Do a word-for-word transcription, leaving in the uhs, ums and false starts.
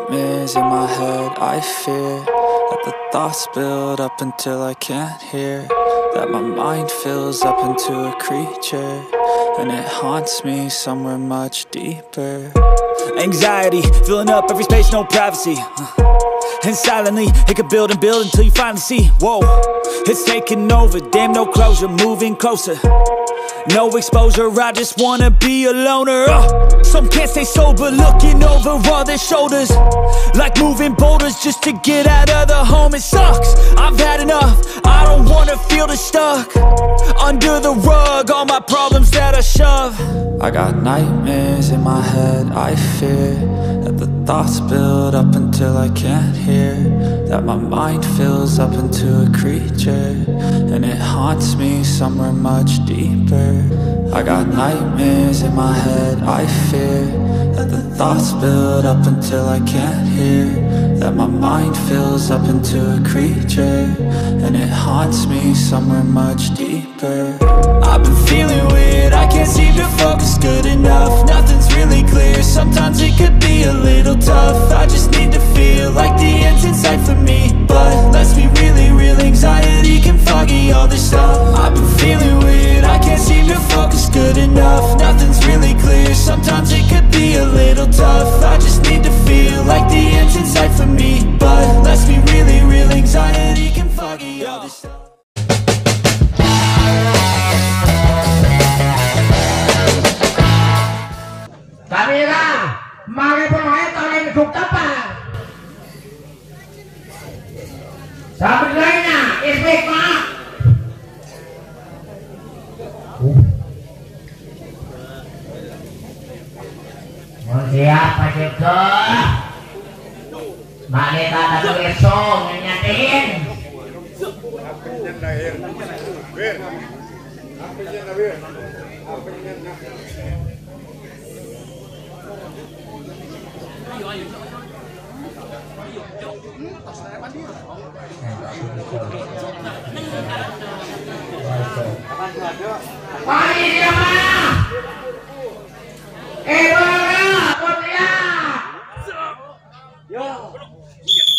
nightmares in my head. I fear that the thoughts build up until I can't hear, that my mind fills up into a creature, and it haunts me somewhere much deeper. Anxiety, filling up every space, no privacy. And silently, it could build and build until you finally see, whoa, it's taking over, damn no closure, moving closer. No exposure, I just wanna be a loner. uh, Some can't stay sober, looking over all their shoulders, like moving boulders just to get out of the home. It sucks, I've had enough, I don't wanna feel the stuck under the rug, all my problems that I shove. I got nightmares in my head, I fear that the thoughts build up until I can't hear, that my mind fills up into a creature, and it haunts me somewhere much deeper. I got nightmares in my head, I fear that the thoughts build up until I can't hear, that my mind fills up into a creature, and it haunts me somewhere much deeper. I've been feeling weird, I can't seem to focus good enough, nothing's really clear, sometimes it could be a little tough. I just need to feel like the end's in sight for me, but let's be really real, anxiety can foggy all this stuff. I've been feeling weird, I can't seem to focus good enough, nothing's really clear, sometimes it could be a little tough. I just need to feel like the end's in sight for me, but let's be really real, anxiety can foggy all this stuff. Kamera, mari pemain tolong duduk tepat. Sambil lainnya, isbik maaf. Mau siapa juga? Mak kita ada tulisan nyatiin. Apa yang lahir? Bir. Apa yang lahir? Apa yang lahir? Mari dia mana? Eh, mana? Kau lihat? Yo.